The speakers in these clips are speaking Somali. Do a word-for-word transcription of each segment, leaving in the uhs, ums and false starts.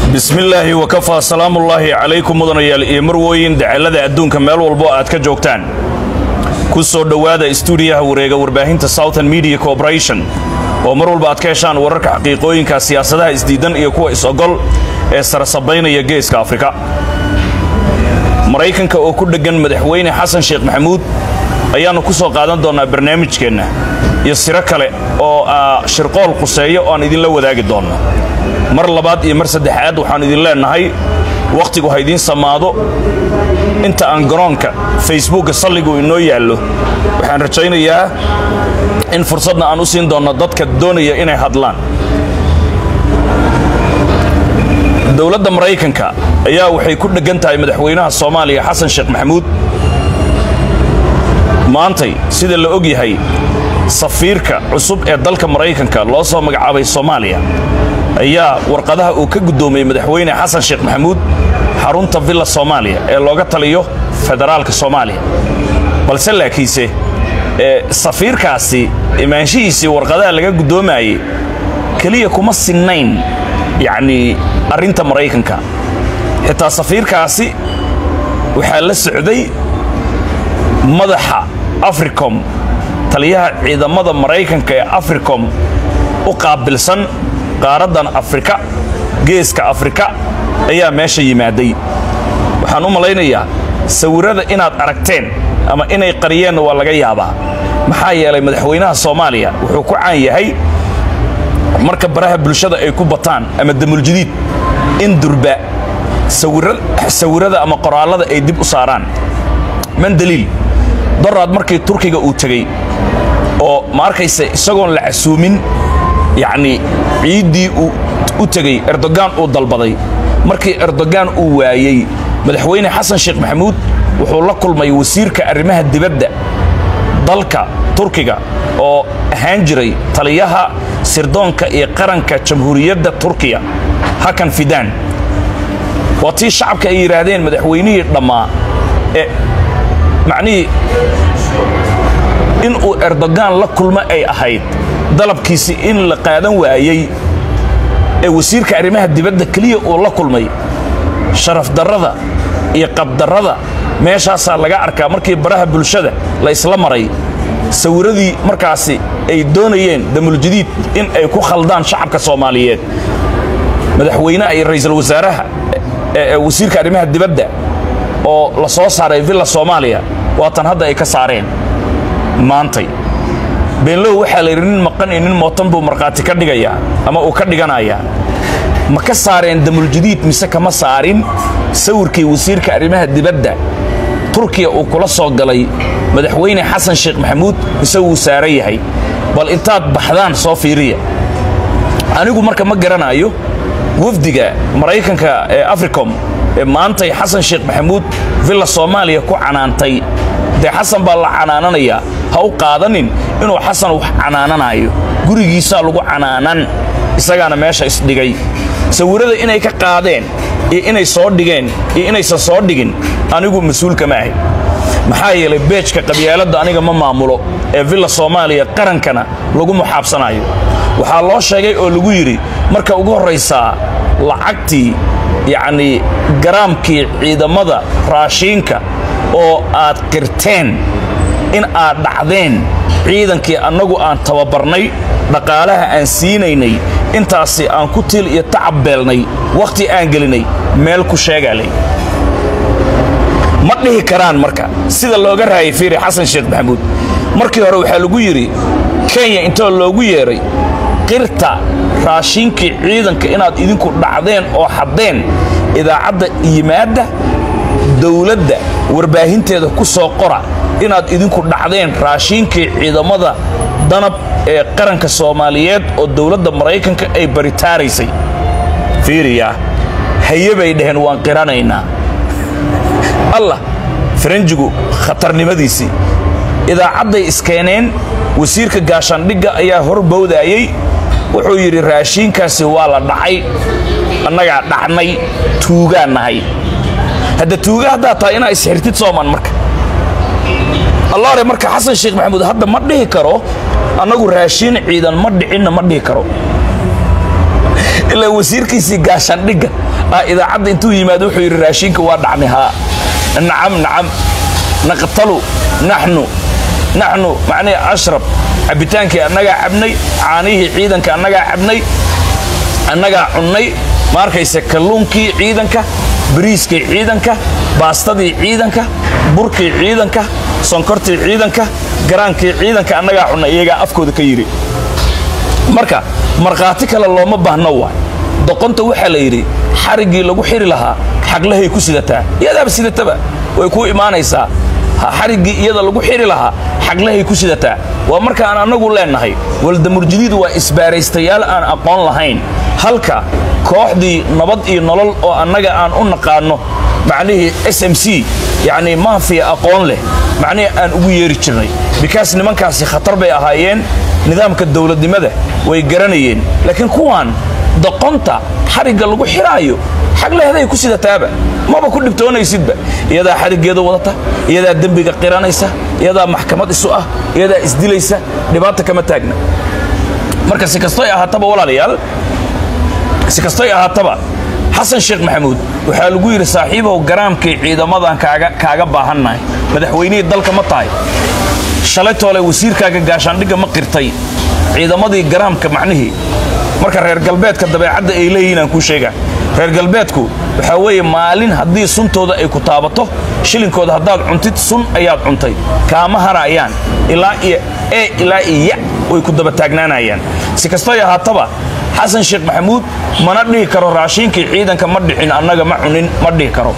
بسم الله وكفى سلام الله عليكم مدنيال iyo marwooyin dacalada adduunka meel walbo aad ka joogtaan ku soo dhawaada stuudiyaha wareega warbaahinta Southern Media Corporation oo mar walba aad ka heshaan wararka xaqiiqooyinka siyaasadaha isdiidan iyo kuwa is-ogol ee sarasabaynaya geeska Afrika Mareykanka oo ku dhagan madaxweyne Xasan Sheekh Maxamuud ayaanu ku soo qaadan doonaa barnaamijkeena iyo siro kale oo shirqool quseeyo oo aan idin la wadaagi doono mar labaad iyo mar saddexaad waxaan idin leenahay waqtigu ha idin samaado inta aan garoonka Facebook salligu inoo yaalo waxaan rajaynayaa in fursadna aan u siin doono dadka doonaya inay hadlaan dawladda Mareykanka ayaa waxay ku dhagan tahay madaxweynaha Soomaaliya Xasan Sheekh Maxamuud maantay sida la og yahay safiirka cusub ee dalka Mareykanka loo soo magacaabay Soomaaliya ayaa warqadaha uu ka gudoomay madaxweyne Xasan Sheekh Maxamuud xarunta Villa Soomaaliya ee looga taliyo federaalka Soomaaliya balse laakiinse ee safiirkaasi imaanshihiisa warqadaha laga gudoomayay kaliya kuma sinnayn yaani arinta Mareykanka xitaa safiirkaasi waxa la socday madaxa Africom taliyaha ciidamada Mareykanka ee Africom u qaabilsan qaaradan Afrika geeska Afrika ayaa meesha yimaaday waxaan u maleynayaa sawirada inaad aragteen ama inay qariyeen waa laga yaabaa maxaa yeelay madaxweynaha Soomaaliya wuxuu ku caan yahay marka baraha bulshada ay ku bataan ama damul jadiid in durba sawirada sawirada ama qoraalada ay dib u saaraan man daliil daraad markii Turkiga uu tagay oo markayse isagoon la casuumin يعني عيدي u tagay Erdogan oo dalbaday markii Erdogan uu waayay madaxweyne Xasan Sheekh Maxamuud wuxuu la kulmay wasiirka arrimaha dibadda dalka Turkiga oo ahaan jiray taliyaha sirdoonka ee qaranka jamhuuriyadda Turkiga Hakan Fidan wati shacabka ay yiraahdeen madaxweynihii dhamaa ee macni in uu Erdogan la kulma ay ahayd dalabkiisi in la qaadan waayay ee wasiirka arrimaha dibadda kaliya oo la kulmay sharaf darrada iyo qab darrada meeshaas laga arkaa markii baraha bulshada la isla maray sawiradii markaasi ay doonayeen damul jadiid in ay ku khaldaan shacabka Soomaaliyeed madaxweynaha iyo ra'iisul wasaaraha ee wasiirka arrimaha dibadda oo la soo saaray Villa Soomaaliya waatan hadda ay ka saareen maantay beenlow waxa la yiraahdin maqan in mootan buu marqaati ka dhigaya ama uu ka dhiganaya ma ka saareen damul jadiid mise kama saarin sawirkii wasiirka arrimaha dibadda Turkiga uu kula soo galay madaxweyne Xasan Sheekh Maxamuud mise uu saaray yahay bal intaad baxdaan soo fiiriya anigu marka ma garanayo wafdiga Mareykanka ee Africom ee maantay Xasan Sheekh Maxamuud Villa Soomaaliya ku canaantay de Xasan baa la canaananaya ha u qaadanin inuu Xasan wax canaananayo gurigiisa lagu canaanan isagana meesha isdhigay sawirada inay ka qaadeen iyo inay soo dhigeen iyo inay soo dhigin anigu mas'uulka ma ahay maxaa yeelay beejka qabyaalada aniga ma maamulo ee Villa Soomaaliya qarankana lagu muxaabsanayo waxa loo sheegay oo lagu yiri marka ugu horeysa lacagtii yaani garaamkii ciidamada raashinka oo aad qirteen in aad dhacdeen ciidankii anagu aan tababarnay dhaqaalaha aan siinaynay intaasi aan ku til iyo tacabeelnay waqti aan gelinay meel ku sheegalay ma dhihi karaan marka sida looga raayay fiiri Xasan Sheekh Maxamuud markii hore waxa lagu yiri Kenya inta loogu yeeray qirta raashinkii ciidanka inaad idinku dhacdeen oo xadeen idaacadda yimaada dawladda warbaahinteeda ku soo qora inaad idinku dhacdeen raashinkii ciidamada danab ee qaranka Soomaaliyeed oo dawladda Mareykanka ay baritaaraysay fiiriya hay'abay dhaheen waan qiranaynaa Allah faranjigu khatarnimadiisi idaacadday iskeeneen wasiirka gaashaandhigga ayaa horbowdayay wuxuu yiri raashinkaasi waa la dhacay annaga dhacnay tuugaanahay hada tuuga hada taa ina isxirtid Soomaan marka Allah re marka Xasan Sheekh Maxamuud hadda ma dhihi karo anagu raashin ciidan ma dhicina ma dhihi karo إلا وزيركيسي قاشان دقا إذا عد انتو يمادو حير راشينك وادعنها نعم نعم نقتلوا نحن نحن معني أشرب عبتانك أنك عبني عانيه عيدا كأنك عبني أنك عني ماركيس كلونكي عيدنك بريسكي عيدنك باستدي عيدنك بركي عيدنك سنكرتي عيدنك جرانكي عيدنك أنك عني يجا أفكود كيري مركا مرقاتك لله ما بهنوا دقنت وحليري حرقي لو حير لها حق لها يكسدتا يدا بسدتا با ويكو إيمانيسا حرقي يدا لو حير لها حق لها يكسدتا ومركا أنا نقول لأنهاي والدمر جديد وإسباريستيال أن أقول لهين halka kooxdii nabad iyo nolol oo annaga aan u naqaano macnaheedu S M C yani maafiya aqoon leh macnaheedu aan ugu yeeri jirnay because nimankaasi khatar bay ahaayeen nidaamka dawladnimada way garanayeen laakiin kuwan doqonta xariga lagu xiraayo xaq leeyahay ku sida taaba maba ku dhibtoonaysidba iyada xarigeeda wadata iyada dambiga qiranaysa iyada maxkamad isu ah iyada isdilaysa dhibaato kama taagna marka si kasto ay ahaataba walaalayaal سكستي أهاتبا حسن شيخ محمود وحالقوا يري صاحبه وقرامكي عيدمدان كاغا كاغا باهناي مدحويني دالك مطاي شاليتو لي وسير كاغا غاشاندhiga ma qirtay ciidamadii garaamka macnaheedu marka reer galbeedka dabeecada ay leeyihiin aan ku sheega reer galbeedku waxa weeye maalin hadii suntooda ay ku taabato shilinkooda hadaad cuntid sun ayaad cuntay kaama harayaan ilaa iyo ee ilaa iyo way ku daba taagnaanayaan si kasto ay ahaataba حسن شيخ محمود ما ندري كرو راشين كي عيدا كمر دحين أنجا ما عنين ما ندري كرو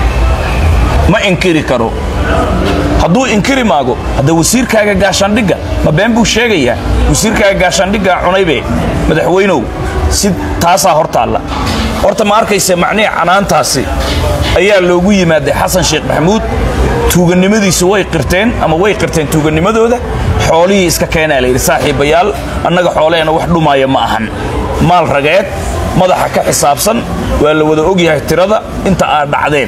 ما إنكري كرو هدو إنكري ماغو هذا وسير كاجا جاشان دقة ما بينبو شيء يا وسير كاجا جاشان دقة عنيبه مدحوينو سيد تاسا هرتالا هرتا مارك يسمعني عنان تاسي أيها اللوجي مادة حسن شيخ محمود توجن نمدي سوي قرتين أما وي قرتين توجن نمدو ده حولي إسكاكينا لي صاحب بيال أنجا حولي أنا وحده ما يماهن مال رجعت ماذا حكى حسابسن ولا وده أوجي اعتراضه أنت بعدين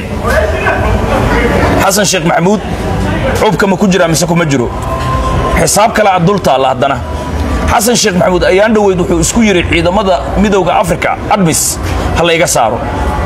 حسن شيخ محمود عوب كم كجرا مسكوا مجرو حساب كلا عدلت الله هدنا حسن شيخ محمود أيام دو يدو سكوير إذا ماذا مدوجا أفريقيا أدمس هلا يجسارو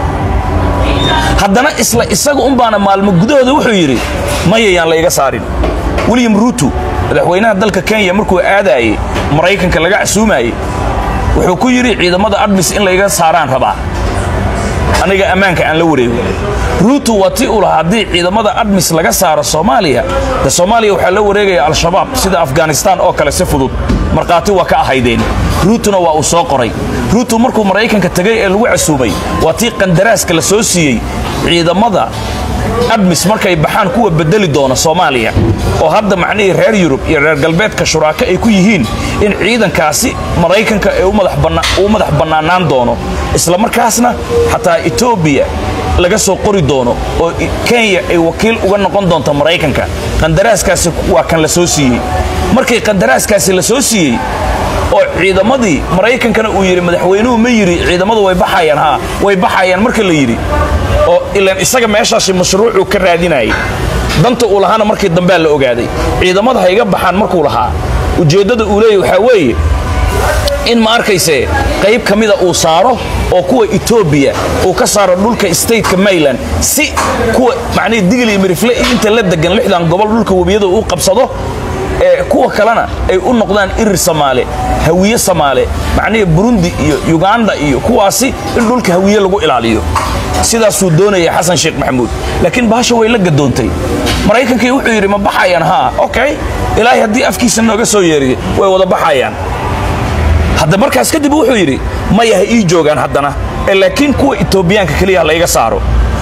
هدنا إسلا إسقى أم بانا مال مجدو ده وحيري ما يجان لا يجسارين وليم روتو ده هو هنا دلك كان يمركو أداي مرايكن كلا جع سوماي wuxuu ku yiri ciidamada admis in la iga saaraan rabaa aniga amaanka aan la wareego ruutu wati ula hadii ciidamada admis laga saaro Soomaaliya da Soomaaliya waxa la wareegaya al-shabaab sida Afghanistan oo kale si fudud marqaati waa ka ahaydeen ruutuna waa uu soo qoray ruutu markuu Mareykanka tagay ee lagu casuubay wati qandaraaska la soo siiyay ciidamada admis markay baxaan kuwa bedeli doona Soomaaliya oo hadda macnaheedu reer Yurub iyo reer galbeedka shuraaka ay ku yihiin in ciidankaasi Mareykanka ay u madax banaan u madax banaanaan doono isla markaasna hatta Ethiopia laga soo qori doono oo Kenya ay wakiil uga noqon doonto Mareykanka qandaraaskaasi waa kan la soo siiyay markay qandaraaskaasi la soo siiyay oo ciidamadii Mareykankana uu yiri madaxweynuhu ma yiri ciidamadu way baxayaan ha way baxayaan marka la yiri oo ilaan isaga meeshaasi mashruucu ka raadinayay danta uu lahaana markii dambe la ogaaday ciidamada hayga baxaan markuu lahaa ujeedada uu leeyahay waxa weeye in ma arkayse qayb kamida uu saaro oo kuwa Ethiopia uu ka saaro dhulka state-ka Mainland si kuwa macnaheedu digli mirifle inta la degan lixdan gobol dhulka wabiyada uu qabsado ee kuwa kalena ay u noqdaan irir Soomaali hawiye Soomaali macnaheedu Burundi iyo Uganda iyo kuwaasi in dhulka hawiye lagu ilaaliyo sidaas uu doonayay Xasan Sheekh Maxamuud laakiin baasha way la gadoontay Mareykanka wuxuu yiri ma baxayaan ha okay ilaahay hadii afkiisa nooga soo yeeriyo way wada baxayaan hadda markaas kadib wuxuu yiri ma yahay ii joogan haddana laakiin kuwa Etoobiyaanka kaliya la iga saaro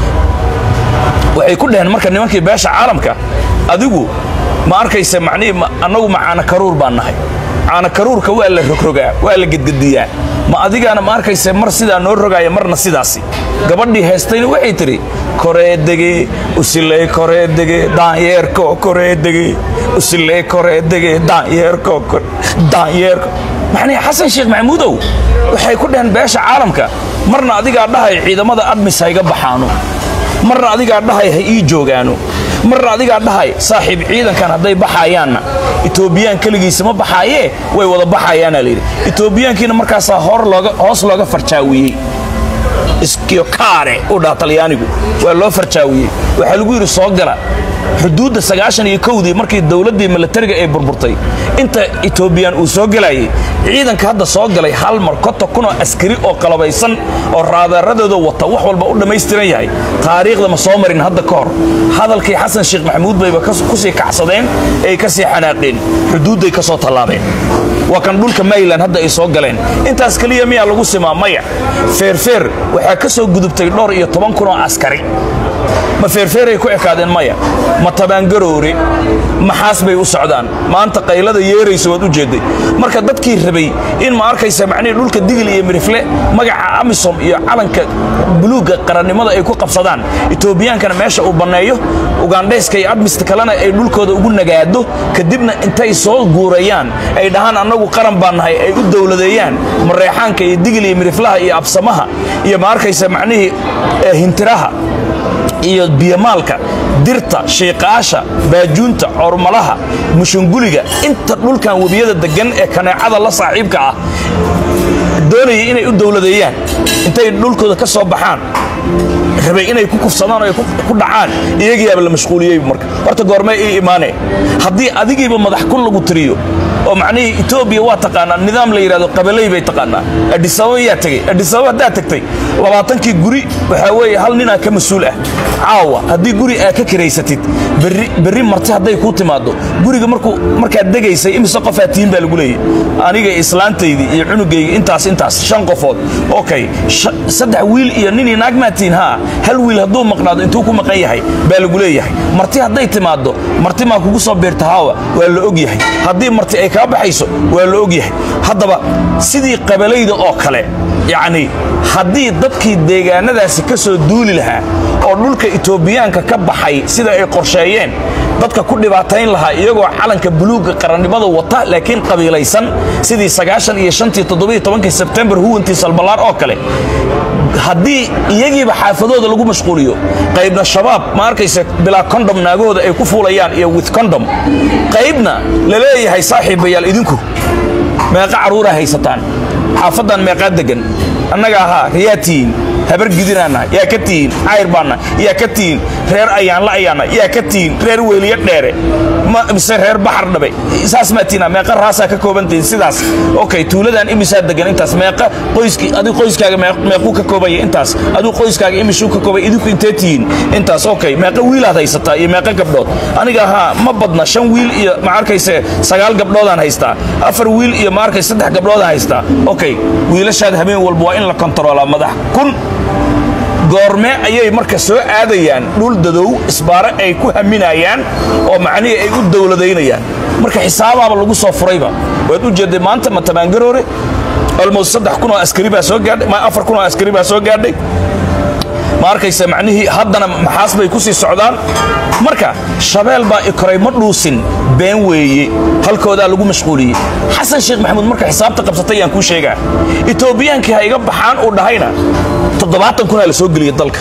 waxay ku dhahan marka nimankii beesha caalamka adigu ma arkaysa macnii anagu macaana karuur baan nahay caana karuurka waa la rogrogaa waa la gedgediyaa ma adigaana ma arkaysa mar sidaa noo rogaaya marna sidaasi gabadhii heestayna waxay tiri koreedege usilay koreedege daanyeerko koreedege usilay koreedege daanyeerko daanyeerko macnii Xasan Sheekh Maxamuudow waxay ku dhahan beesha caalamka marna adiga dhahay ciidamada admis hayga baxaano marna adiga dhahay ha ii joogaano marna adiga dhahay saaxiib ciidankan haday baxayaanna Etoobiyaan kaligiisa ma baxaayee way wada baxayaan leeyahay Etoobiyaankiina markaas hor looga hoos looga farjaawiyay iskiyokare u dhaa talyaanigu waa loo farjaawiyey waxaa lagu yidhi soo gala xuduudda sagaashan iyo kowdii markii dowladdii milatariga ay burburtay inta Ethiopian uu soo galayay ciidanka hadda soo galay hal mar konton kun oo askari oo qalabaysan oo raadaradooda wata wax walba u dhameystiran yahay taariikhda ma soo marin hadda ka hor hadalkii Xasan Sheekh Maxamuud bayba ku sii kacsadeen ay ka sii xanaaqeen xuduudday ka soo tallaabeen waa kan dhulka Mayland hadda ay soo galeen intaas kaliya miya lagu simaamaya feerfeer waxa ka soo gudubtay dhowr iyo toban kun oo askari ma feerfeer ay ku ekaadeen maya ma tabaangaroore maxaas bay u socdaan maanta qaylada yeerayso wad u jeeday marka dadkii rabay in ma arkaysa macnii dhulka digil iyo mirifle magaca Amisom iyo calanka buluuga qarannimada ay ku qabsadaan Ethiopiankana meesha uu baneeyo Ugandheeska iyo admista kalena ay dhulkooda ugu nagaado kadibna intay soo guurayaan ay dhahaan anagu qaran baan nahay ay u dawladeeyaan mareexaanka iyo digil iyo miriflaha iyo absamaha iyo ma arkaysa macnii hintiraha iyo biyamaalka dirta sheeqaasha baajuunta ormalaha mushunguliga inta dhulkan wabiyada degan ee kaneecada la saaxiibka ah doonayay inay u dawladeeyaan intay dhulkooda ka soo baxaan rabay inay ku kufsadaan oo ku dhacaan iyagiiba la mashquuliyay marka horta goorma ay iimaanay hadii adigiiba madax kun lagu tiriyo oo macnii Ethiopia waa taqaana nidaam la yiraahdo qabalay bay taqaana Addis Ababa yaa tagay Addis Ababa daa tagtay labaatankii guri waxa weeye hal nin ka mas'uul ah caawa hadii guri aad ka kireysatid bari bari marti haday ku timaado guriga markuu marka degaysay imisa qof aatiin baa lagu leeyahay aniga islaantaydii iyo cunugayga intaas intaas shan qofood okay saddex wiil iyo nin inaag maatiin ha hal wiil haduu maqnaado intuu ku maqan yahay baa lagu leeyahay marti haday timaado marti ma kugu soo beerta haawa waa la og yahay hadii marti ay ka baxayso waa la og yahay haddaba sidii qabalayda oo kale yaani hadii dadkii deegaanadaasi ka soo duuli lahaa oo dhulka Ethiopiaanka ka baxay sida ay qorsheeyeen dadka ku dhibaatayn lahaa iyagoo calanka buluuga qarannimada wata laakiin qabiilaysan sidii sagaashan iyo shan iyo toddoba iyo toban September huwantii salbalaar oo kale hadii iyagiiba xaafadooda lagu mashquuliyo qaybna shabaab ma arkaysa bila condom naagooda ay ku fuulayaan iyo with condom qaybna la leeyahay saaxiibayaal idinku meeqa caruura haysataan xaafadan meeqa degan annaga aha riyaatiin habar gidinaana yaa ka tiin ayr baana yaa ka tiin reer ayaan la ayaana yaa ka tiin reer weeliya dheere ma mise reer baxar dhabe isaas ma tiina meeqa raasa ka koobantiin sidaas okay tuuladan imisa degan intaas meeqa qoyski adi qoyskaaga meequ ka koobay intaas adu qoyskaaga imishu ka koobay idinku intee tiin intaas okay meeqa wiil aad haysataa iyo meeqa gabdhood aniga ha ma badna shan wiil iyo ma arkayse sagaal gabdhoodaan haystaa afar wiil iyo ma arkayse saddex gabdhoodaan haystaa okay wiilashaad habeen walba waa in la kontroolaa madax kun goorme ayay marka soo aadayaan dhul dadow isbaare ay ku haminayaan oo macnii ay u dawladeynayaan marka xisaabaaba lagu soo furayba waad u jeeday maanta ma tabaangaroore almost saddex kun oo askari baa soo gaadhay ma afar kun oo askari baa soo gaadhay ma arkaysa macnii haddana maxaas bay ku sii socdaan marka shabeel baa ikoray ma dhuusin been weeye halkooda lagu mashquuliyay Xasan Sheekh Maxamuud marka xisaabta qabsatay aan ku sheegaa Ethiopiaanka ha iga baxaan oo dhahayna toddobaatan kun la soo galiyay dalka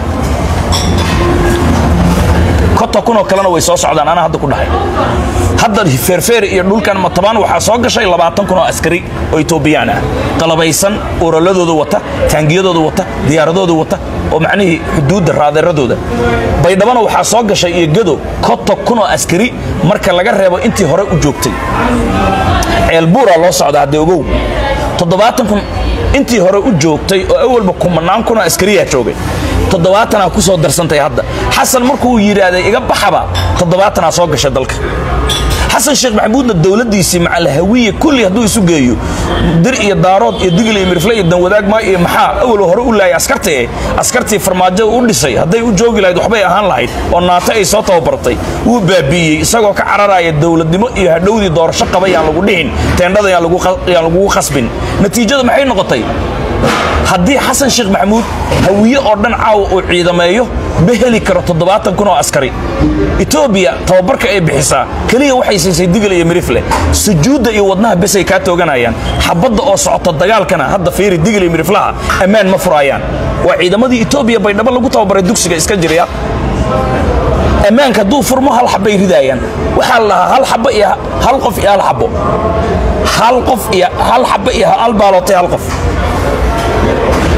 konton kun oo kalena way soo socdaan ana hadda ku dhahay hadda feerfeer iyo dhulkan matabaan waxa soo gashay labaatan kun oo askari oo Ethiopian ah qalabaysan oroladooda wata taangiyadooda wata diyaaradooda wata oo macnii xuduud raaderadooda baydhabana waxa soo gashay iyo gado konton kun oo askari marka laga reebo intii hore u joogtay eelbuura loo socdaa hadda ogow toddobaatan kun intii hore u joogtay oo awalba kumanaan kun oo askari ah joogay toddobaatan ku soo darsantay hadda Xasan markuu yiraahday iga baxaba toddobaatan soo gashay dalka Xasan Sheekh Maxamuudna dawladdiisii macal hawiye kulli haduu isu geeyo dir iyo daarood iyo digil iyo mirfle iyo dan wadaag ma iyo maxaa awal hore u laayay askartii askartii farmaajo u dhisay haday u joogi lahayd waxbay ahaan lahayd oo naata ay soo tababartay uu baabiyay isagoo ka cararaya dawladnimo iyo hadhowdii doorasho qabayaan lagu dhixin teendhada yaan lagu yaan lagu qasbin natiijada maxay noqotay haddii Xasan Sheekh Maxamuud hawiye oo dhan caaw oo ciidameeyo beheli karo toddobaatan kun oo askari Ethiopia tababarka ay bixisaa kaliya waxay siisay digil iyo mirifle sujuuda iyo wadnaha bas ay ka tooganayaan xabada oo socota dagaalkana hadda fiiri digil iyo miriflaha amaan ma furayaan waa ciidamadii Ethiopia bay dhab lagu tababaray dugsiga iska jiriya amaanka duu furmo hal xabay ridayaan waxa la hal xaba iyo hal qof iyo hal xabo hal qof iyo hal xaba iyo hal baalootay hal qof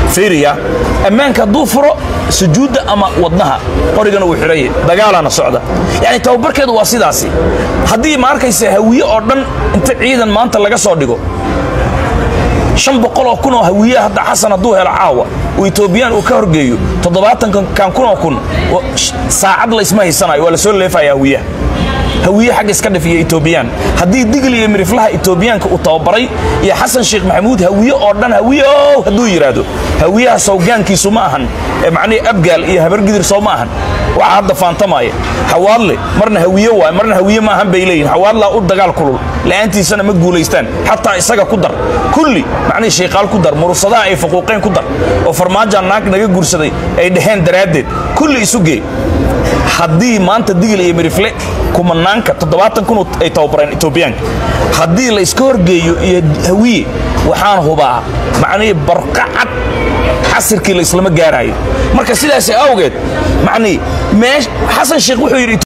فيريا أمان كدو فرو سجود أما وضنها قريقنا وحرية دقالنا صعدة يعني توبرك هذا واسيداسي هدي ماركيس هوية أردن أنت عيدا ما أنت لقى صادقه شن بقولوا كنا هوية هذا حسن الضوء العاوة وإثيوبيان وكهرجيو تضباطا كان كنا كنا ساعد الله اسمه السنة ولا سؤال اللي فيها هوية هوية حاجة سكنة في إثيوبيان هدي دقلي يمرف لها إثيوبيان كأطابري يا حسن شيخ محمود هوية أردن هوية هدو يرادو هوية سوقان كي سماهن معني أبقال إيه هبر قدر سماهن وعاد فانتماي حوالي مرنا هوية ومرنا هوية ما هم بيلين حوالي أقول دقال كله لا أنت سنة مقوليستان حتى إسقى قدر كلي معني شيء قال قدر مرصدا أي فقوقين قدر وفرماجة ناك نجى جرسدي أي دهن درادد كل يسوقي haddii maanta digil iyo mirifle kumanaanka toddobaatan kun ay tababareen Ethiopian haddii la iska horgeeyo iyo hawiye waxaan hubaa macnii barqacad xasirkii la islama gaarayo marka sidaas awgeed macnii meesh xasan sheekh wuxuu yiri